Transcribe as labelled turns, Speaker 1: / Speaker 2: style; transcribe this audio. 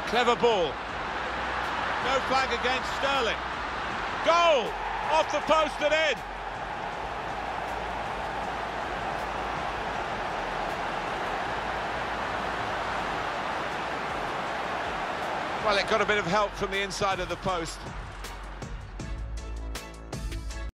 Speaker 1: Clever ball. No flag against Sterling. Goal! Off the post and in. Well, it got a bit of help from the inside of the post.